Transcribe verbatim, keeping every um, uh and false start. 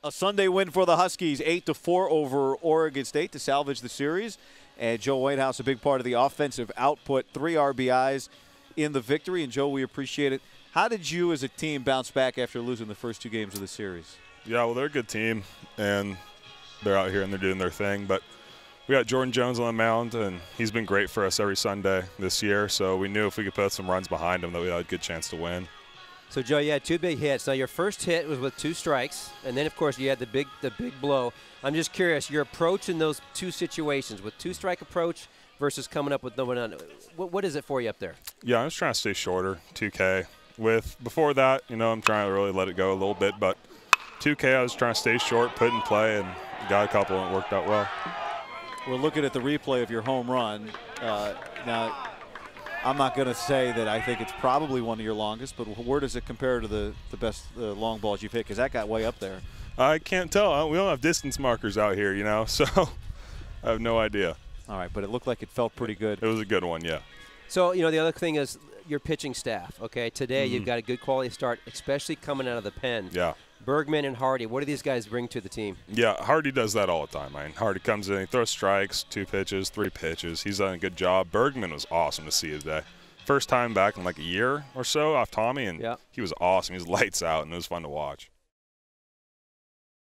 A Sunday win for the Huskies, eight to four over Oregon State to salvage the series. And Joe Wainhouse, a big part of the offensive output, three R B Is in the victory. And, Joe, we appreciate it. How did you as a team bounce back after losing the first two games of the series? Yeah, well, they're a good team, and they're out here and they're doing their thing. But we got Jordan Jones on the mound, and he's been great for us every Sunday this year. So we knew if we could put some runs behind him that we had a good chance to win. So, Joe, you had two big hits. Now, your first hit was with two strikes, and then, of course, you had the big the big blow. I'm just curious, your approach in those two situations, with two-strike approach versus coming up with no one on, what, what is it for you up there? Yeah, I'm just trying to stay shorter, two K. With before that, you know, I'm trying to really let it go a little bit, but two K, I was trying to stay short, put in play, and got a couple, and it worked out well. We're looking at the replay of your home run. Uh, now, I'm not going to say that I think it's probably one of your longest, but where does it compare to the, the best uh, long balls you've hit? Because that got way up there. I can't tell. We don't have distance markers out here, you know, so I have no idea. All right, but it looked like it felt pretty good. It was a good one, yeah. So, you know, the other thing is your pitching staff, okay? Today mm-hmm. you've got a good quality start, especially coming out of the pen. Yeah. Bergman and Hardy, what do these guys bring to the team? Yeah, Hardy does that all the time. I mean, Hardy comes in, he throws strikes, two pitches, three pitches. He's done a good job. Bergman was awesome to see today. First time back in like a year or so off Tommy, and yeah. he was awesome. He was lights out, and it was fun to watch.